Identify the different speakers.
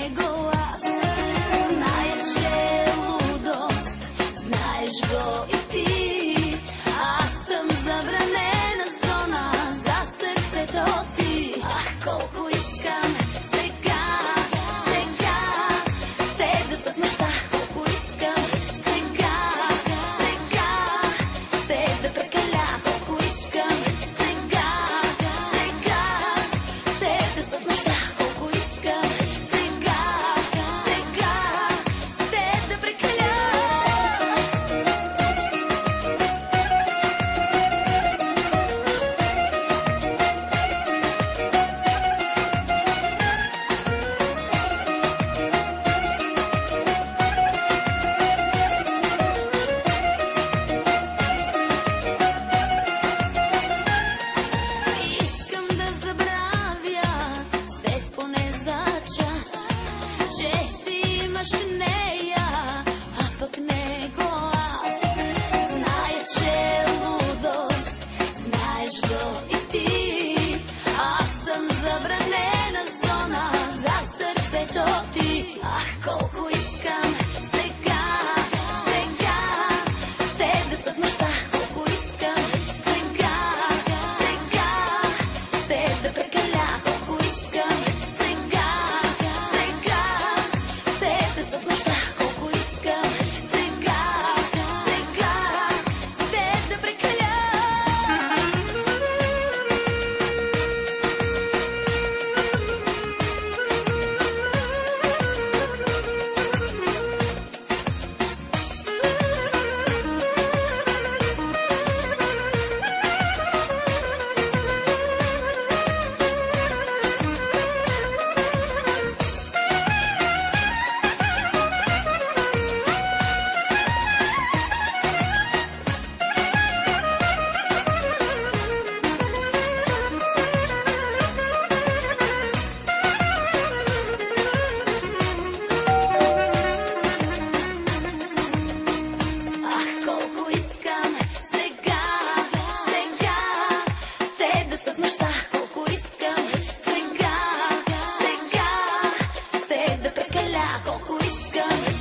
Speaker 1: него аз. Знаеш, че е лудост, знаеш го и ти. Аз съм забранена зона за сърцето ти. Ах, колко искам сега, сега с теб да се смуща. Колко искам сега, сега с теб да прекаля. Колко искам сега, сега с теб да се смуща. Колко искам сега, сега с теб да прекаля. Искам да забравя с теб поне за час, че си имаш нея, а пък него аз. Зная, че е лудост, знаеш го и ти. Аз съм забранена зона за сърцето ти. Ах, колко искам сега, сега с теб да се в нощта. Колко искам сега, сега с теб да прекаля. Колко искам сега, сега с теб да се в нощта. Колко искам сега, сега с теб да прекаля. Ах, колко искам сега, сега с теб да се в нощта. Колко искам сега, сега с теб да прекаля. Колко искам